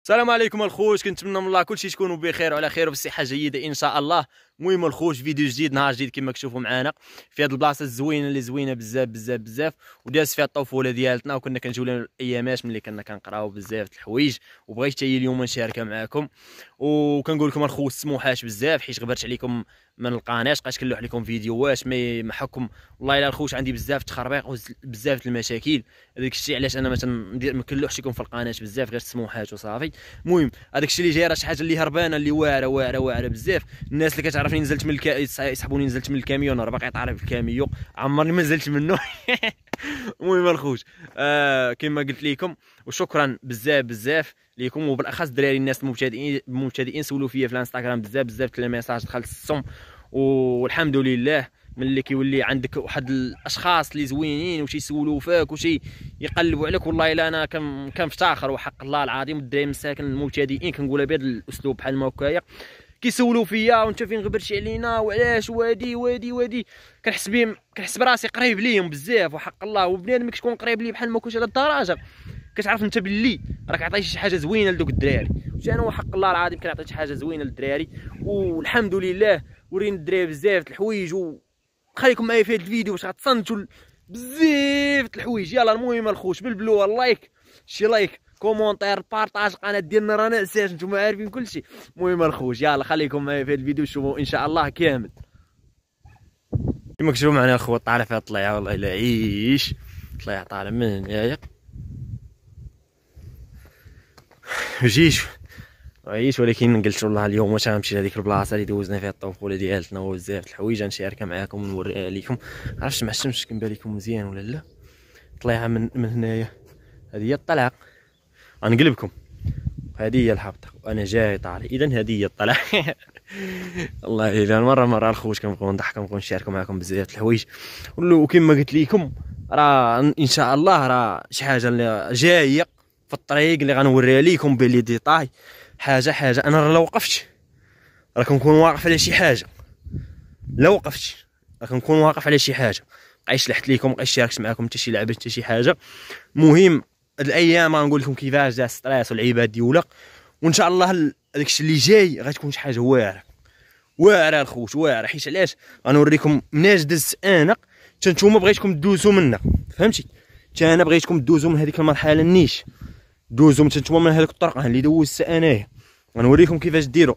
السلام عليكم الخوت، كنتمنى من الله كلشي تكونوا بخير وعلى خير وبصحه جيده ان شاء الله. المهم الخوت، فيديو جديد نهار جديد كما كتشوفوا معنا في هذه البلاصه الزوينه اللي زوينه بزاف بزاف بزاف، وداز فيها الطفوله ديالتنا، وكنا كنجيو لنا الايامات ملي كنا كنقراو بزاف د الحوايج، وبغيت حتى هي اليوم نشاركها معكم. وكنقول لكم الخوت سموحات بزاف حيت غبرت عليكم من القناه، بقيت كنلوح لكم فيديوهات ما حكم. والله الا الخوت عندي بزاف تخربيق وبزاف المشاكل، هذاك الشيء علاش انا ما كنلوحش لكم في القناه بزاف، غير سموحات وصافي. المهم هذاك الشيء اللي جاي راه شي حاجه اللي هربانه، اللي واعره واعره واعره بزاف. الناس اللي كتعرفني نزلت من يسحبوني نزلت من الكاميون، راه باقي طاري في الكاميون، عمرني ما نزلت منه. المهم الخوت، كما قلت لكم، وشكرا بزاف بزاف ليكم، وبالاخص الدراري الناس المبتدئين سولوا فيا في الانستغرام بزاف بزاف د الميساج دخلت الصم، والحمد لله. ملي كيولي عندك واحد الاشخاص اللي زوينين وشي يسولوا فيك وشي يقلبوا عليك، والله الا انا كنفتخر وحق الله العظيم. الدراري مساكن المبتدئين كنقولها بهذا الاسلوب بحال ما هكايا، كيسولوا فيا وانت فين غبرتي علينا وعلاش وادي كنحس براسي قريب ليهم بزاف وحق الله. وبنادم ملي كتكون قريب ليه بحال ما كنتش على الدرجه، كتعرف انت باللي راك عطيتي شي حاجه زوينه لدوك الدراري. انا وحق الله العظيم كنعطي شي حاجه زوينه للدراري، والحمد لله. ورينا الدراري بزاف د الحوايج، وخليكم معايا في هذا الفيديو باش غتصنتوا بزاف د الحوايج. يلا المهم الخوت، بالبلوه اللايك، شي لايك، كومونتير، بارطاج القناه ديالنا، راه ناساش نتوما عارفين كلشي. المهم الخوت، يلا خليكم معايا في هذا الفيديو شوفوا ان شاء الله كامل. كما كتشوفوا معنا الخوت، طالع فيها الطليعه، والله الا عيش طليعه طالع من هنايا. جيش عيش، ولكن قلت والله اليوم واش غنمشي لهذيك البلاصه اللي دوزنا فيها الطفوله ديالتنا وبزاف د الحوايج نشاركها معاكم ونوريها لكم. عرفتش مع الشمس كنبان لكم مزيان ولا لا؟ طليعه من هنايا، هذه هي الطلعه. غنقلبكم، هذه هي الهبطه وانا جاي طالع. اذا هذه هي الطلعه. والله الا مره الخوت كنبغيو نضحك، كنبغيو نشاركوا معكم بزاف د الحوايج. وكما قلت لكم راه ان شاء الله راه شي حاجه اللي جايه في الطريق اللي غنوريها لكم بلي ديطاي حاجه. انا لو وقفت راه كنكون واقف على شي حاجه، لو وقفت راه كنكون واقف على شي حاجه. بقيت لحت لكم، بقيت شاركت معكم حتى شي لعبه حتى شي حاجه. المهم هاد الايام غنقول لكم كيفاش جا ستريس والعباد ديولا، وان شاء الله داك الشيء اللي جاي غتكون شي حاجه واعره الخوت، واعره. حيت علاش غنوريكم مناش دزت انا حتى نتوما بغيتكم دوزوا منا، فهمتي؟ حتى انا بغيتكم دوزوا من هذيك المرحله النيش، دوزوا نتوما من هذاك الطرق اللي دوزت انايا. غنوريكم كيفاش ديروا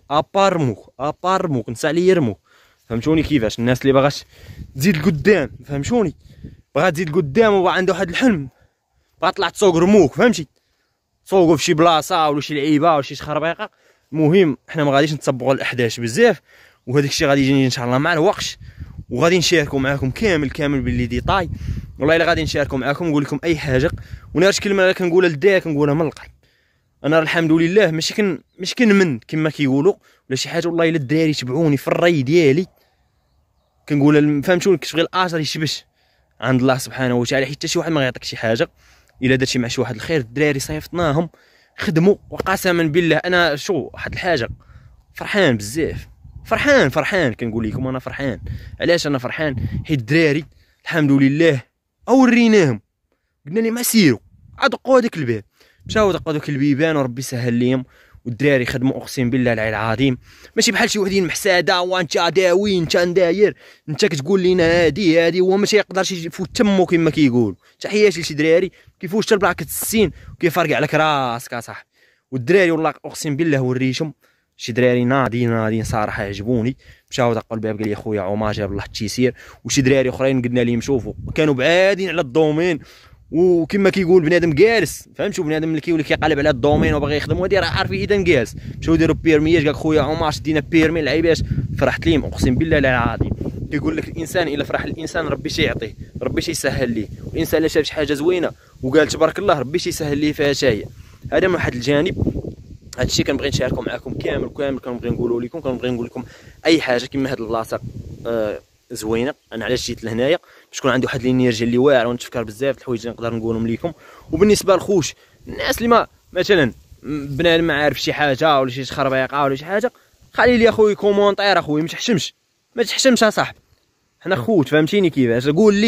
ابارموك نسى عليا يرموك، فهمتوني؟ كيفاش الناس اللي باغاش تزيد لقدام، فهمتوني؟ باغا تزيد لقدام وبغا عنده واحد الحلم، باغا طلع تسوق رموك، فهمتي؟ تسوقوا في شي بلاصه ولا شي لعيبه ولا شي خربيقه. المهم حنا ما غاديش نتبعوا الاحداث بزاف، وهذاك الشيء غادي يجي ان شاء الله مع الوقت، وغادي نشاركوا معكم كامل باللي ديطاي. والله الا غادي نشاركوا معكم، نقول لكم اي حاجه. وانا هاد الكلمه اللي كنقولها للدراري كنقولها من القلب. انا الحمد لله ماشي كنمن كما كيقولوا ولا شي حاجه. والله الا الدراري تبعوني في الراي ديالي، كنقول فهمتوني؟ كتبغي الاجر يشبش عند الله سبحانه وتعالى، حتى شي واحد ما غيعطيك شي حاجه الا درتي مع شي واحد الخير. الدراري صيفطناهم خدموا، وقسما بالله انا شو واحد الحاجه فرحان بزاف، فرحان كنقول لكم انا فرحان. علاش انا فرحان؟ حيت الدراري الحمد لله اوريناهم، قلنا لهم سيروا ادقوا هذاك الباب، مشاو دقوا هذوك البيبان وربي سهل ليهم. والدراري خدموا اقسم بالله العلي العظيم، ماشي بحال شي وحدين محساده وانت داوي انت نداير انت كتقول لينا هادي هو ماشي يقدرش يفوت تمو كما كيقول. تحياتي لشي دراري كيفوش حتى البلاكه السين وكيفرقع لك راسك اصاحبي. والدراري والله اقسم بالله وريتهم شي دراري ناضيين صراحه عجبوني. مشاو دقوا الباب، قال لي خويا عمر جاب الله التيسير. وشي دراري اخرين قلنا لهم شوفوا كانوا بعادين على الدومين، وكما كيقول بنادم جالس، فهمتوا؟ بنادم اللي كيولي كيقلب على الدومين وباغي يخدم وهادي راه عارفين اذا جالس. مشاو داروا بيرميات، قال خويا عمر شدينا بيرمي العيبات. فرحت ليهم اقسم بالله العظيم. كيقول لك الانسان الا فرح الانسان ربي شي يعطيه، ربي شي يسهل ليه. الانسان الا شاف شي حاجه زوينه وقال تبارك الله ربي شي يسهل ليه فيها حتى هي. هذا من واحد الجانب. هذا الشيء كنبغي نشاركو معكم كامل كنبغي نقولوا لكم، كنبغي نقول لكم اي حاجه كما هاد البلاصه زوينه. انا علاش جيت لهنايا؟ باش تكون عندي واحد الانرجي اللي واعره ونتفكر بزاف د الحوايج اللي نقدر نقولهم لكم. وبالنسبه للخوش، الناس اللي ما مثلا بنادم ما عارف شي حاجه ولا شي خربيقه ولا شي حاجه، خلي لي اخويا كومونتير. اخويا ما تحشمش اصاحبي، حنا خوت، فهمتيني كيفاش؟ قول لي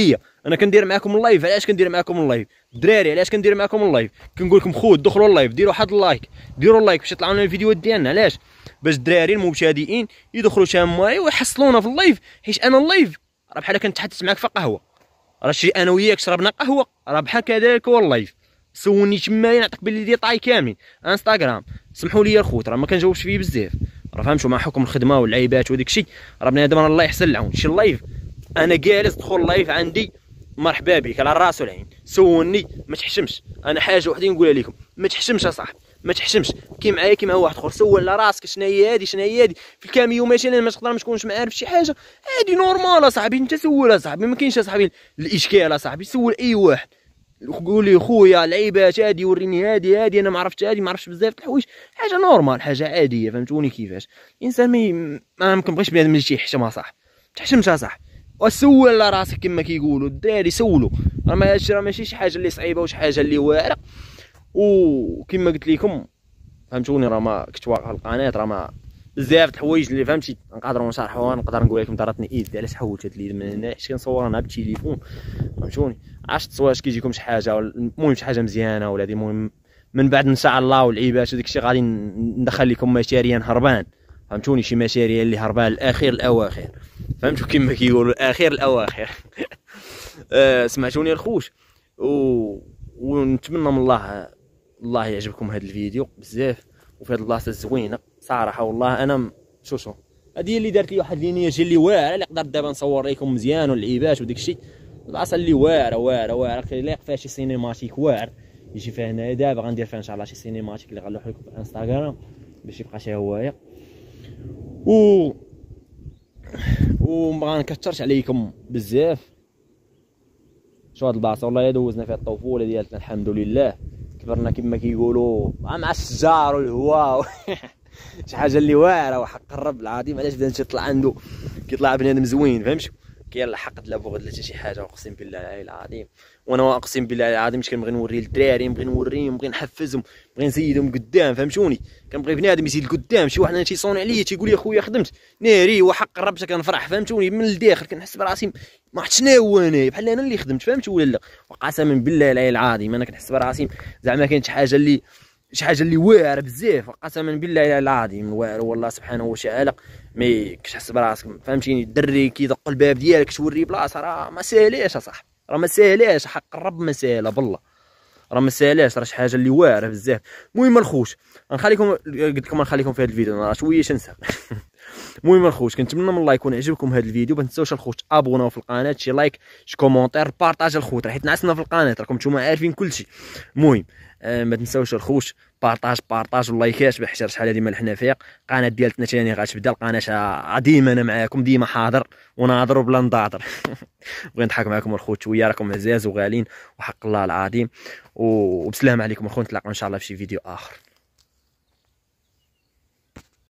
انا كندير معاكم اللايف. علاش كندير معاكم اللايف الدراري؟ علاش كندير معاكم اللايف؟ كنقول لكم خود دخلوا اللايف، ديروا واحد اللايك، ديروا اللايك باش يطلعوا لنا الفيديوهات ديالنا. علاش؟ باش الدراري المبتدئين يدخلوا شامواي ويحصلونا في اللايف. حيت انا اللايف راه بحال كنتحدث معاك في قهوه، راه شي انا وياك شربنا قهوه، راه بحال كذلك هو اللايف. سولني تمايا نعطيك باللي ديطاي كاملين. انستغرام سمحوا لي الخوت راه ما كنجاوبش فيه بزاف، راه فهمتوا مع حكم الخدمه واللعيبات وديك الشيء، راه بنادم الله يحسن العون. شي اللايف انا جالس دخل اللايف عندي مرحبا بك على الراس والعين. سولني ما تحشمش، انا حاجه وحده نقولها لكم، ما تحشمش اصاحبي، ما تحشمش. كي معايا كي مع واحد اخر، سول على راسك شنو هي هادي شنو هي هادي. في الكاميو مثلا ما تقدر ما تكونش عارف شي حاجه، هادي نورمال اصاحبي، انت سول اصاحبي، ما كاينش اصاحبي الاشكال اصاحبي. سول اي واحد، قول لي خويا لعيبات هادي وريني هادي انا ما عرفتش هادي، ما عرفتش بزاف د الحوايج، حاجه نورمال حاجه عاديه. فهمتوني كيفاش الانسان ما كنبغيش بنادم اللي يحشم اصاحبي، ما تحشمش اصاحبي، وسول على راسك كما كيقولوا الدراري. سولوا، راه ماشي شي حاجه اللي صعيبه وشي حاجه اللي واعره. وكما قلت لكم فهمتوني، راه ما كنت واقع القناه، راه ما بزاف د الحوايج اللي فهمتي نقدروا نشرحوها، نقدر نقول لكم دارتني ايد علاش حولت هاد اليد من هنا، حيت كنصور انا بالتليفون فهمتوني. عرفت التصوير كيجيكم شي حاجه، المهم شي حاجه مزيانه ولا هادي. المهم من بعد ان شاء الله والعيبات وديك الشيء غادي ندخل لكم مشاريع هربان فهمتوني، شي مشاريع اللي هربان الاخير الاواخر فهمتوا كما كيقولوا الاخير الاواخر. سمعتوني الخوش ونتمنى من الله يعجبكم هذا الفيديو بزاف، وفي هذه البلاصه الزوينه صراحه. والله انا شوفوا هذه اللي دارت لي واحد لينياج اللي واعره، اللي قدرت دابا نصور لكم مزيان والعيبات وديك الشيء. البلاصه اللي واعره كيليق فيها شي سينيماتيك واعر يجي فيها هنايا. دابا غندير فيها ان شاء الله شي سينيماتيك اللي غنلوح لكم في الانستغرام باش يبقى شي هوايه. وما نكثرش عليكم بزاف. شو هاد البلاصه والله دوزنا فيها الطفوله ديالتنا الحمد لله، كبرنا كما كيقولوا مع الشجار والهواء. شي حاجه اللي واعره وحق الرب العظيم. علاش بدا تطلع عنده كيطلع بنادم زوين فهمتوا، كيلحق لا بغض لا حتى شي حاجه. اقسم بالله العظيم، وانا اقسم بالله العظيم مش كنبغي نوري للدراري، نبغي نوريهم، نبغي نحفزهم، نبغي نزيدهم قدام فهمتوني. كنبغي بنادم يزيد قدام. شي واحد انا تيصون عليا تيقول لي اخويا خدمت ناري وحق الرب كنفرح فهمتوني، من الداخل كنحس براسي ما عرفت شنو هو انا بحال انا اللي خدمت فهمت ولا لا. وقسما بالله العظيم انا كنحس براسي زعما كاين شي حاجه اللي واعره بزاف. قسما بالله العظيم واعر والله سبحانه وتعالى. مي كتحس براسك فهمتيني، الدري كيدق الباب ديالك توري بلاصه، راه ما ساهلاش اصاحبي، راه ما ساهلاش حق الرب، ما ساهله بالله، راه ما ساهلاش، راه شي حاجه اللي واعره بزاف. المهم الخوت نخليكم، قلت لكم نخليكم في هذا الفيديو راه شويه ننسى. المهم الخوت كنتمنى من الله يكون عجبكم هذا الفيديو. ما تنساوش الخوت ابوناو في القناه، شي لايك شي كومونتير بارطاج الخوت، حيت نعسنا في القناه راكم نتوما عارفين كلشي. المهم ما تنساوش الخوت بارطاج واللايكات، حيت شحال هادي ما لحنا فيها. القناه ديالتنا ثاني غتبدا، القناه ديما انا معاكم، ديما حاضر وناظر وبلا نضاضر. بغيت نضحك معكم الخوت شويه، راكم عزاز وغالين وحق الله العظيم. وبسلام عليكم الخوت، نتلاقاو ان شاء الله في شي فيديو اخر.